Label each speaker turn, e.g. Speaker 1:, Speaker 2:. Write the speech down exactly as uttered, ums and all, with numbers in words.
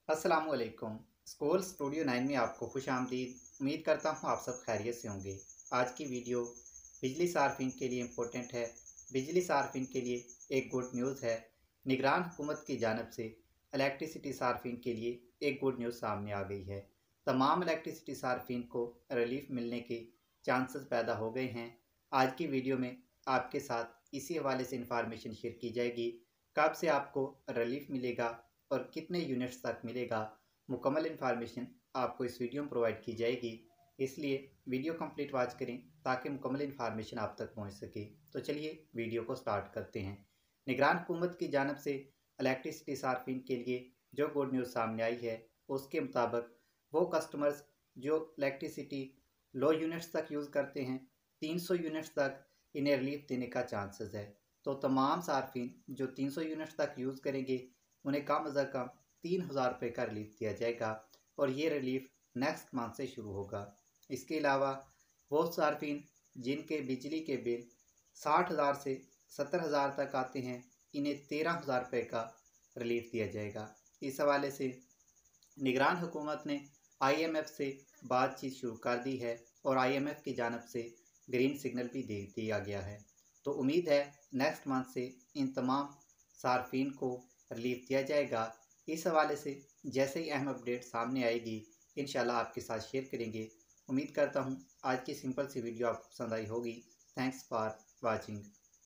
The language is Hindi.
Speaker 1: अस्सलामुअलैकुम। स्कूल स्टूडियो नाइन में आपको खुश आमदीद। उम्मीद करता हूँ आप सब खैरियत से होंगे। आज की वीडियो बिजली सार्फिन के लिए इम्पोर्टेंट है। बिजली सार्फिन के लिए एक गुड न्यूज़ है। निगरान हुकूमत की जानब से इलेक्ट्रिसिटी सार्फिन के लिए एक गुड न्यूज़ सामने आ गई है। तमाम इलेक्ट्रिसिटी सार्फिन को रिलीफ मिलने के चांसेस पैदा हो गए हैं। आज की वीडियो में आपके साथ इसी हवाले से इंफॉर्मेशन शेयर की जाएगी। कब से आपको रिलीफ मिलेगा और कितने यूनिट्स तक मिलेगा, मुकम्मल इन्फॉर्मेशन आपको इस वीडियो में प्रोवाइड की जाएगी। इसलिए वीडियो कंप्लीट वॉच करें ताकि मुकम्मल इन्फॉर्मेशन आप तक पहुंच सके। तो चलिए वीडियो को स्टार्ट करते हैं। निगरान हुकूमत की जानब से इलेक्ट्रिसिटी सार्फिन के लिए जो गुड न्यूज़ सामने आई है उसके मुताबिक वो कस्टमर्स जो इलेक्ट्रिसिटी लो यूनिट्स तक यूज़ करते हैं, तीन सौ यूनिट्स तक इन्हें रिलीफ देने का चांसेस है। तो तमाम सार्फिन जो तीन सौ यूनिट्स तक यूज़ करेंगे उन्हें कम अज़ कम तीन हज़ार रुपये का रिलीफ दिया जाएगा और ये रिलीफ नेक्स्ट मंथ से शुरू होगा। इसके अलावा वो सार्फिन जिनके बिजली के बिल साठ हज़ार से सत्तर हज़ार तक आते हैं, इन्हें तेरह हज़ार रुपये का रिलीफ दिया जाएगा। इस हवाले से निगरान हुकूमत ने आई एम एफ से बातचीत शुरू कर दी है और आई एम एफ की जानब से ग्रीन सिग्नल भी दे दिया गया है। तो उम्मीद है नेक्स्ट मंथ से इन तमाम सार्फिन को रिलीफ दिया जाएगा। इस हवाले से जैसे ही अहम अपडेट सामने आएगी इंशाल्लाह आपके साथ शेयर करेंगे। उम्मीद करता हूँ आज की सिंपल सी वीडियो आपको पसंद आई होगी। Thanks for watching.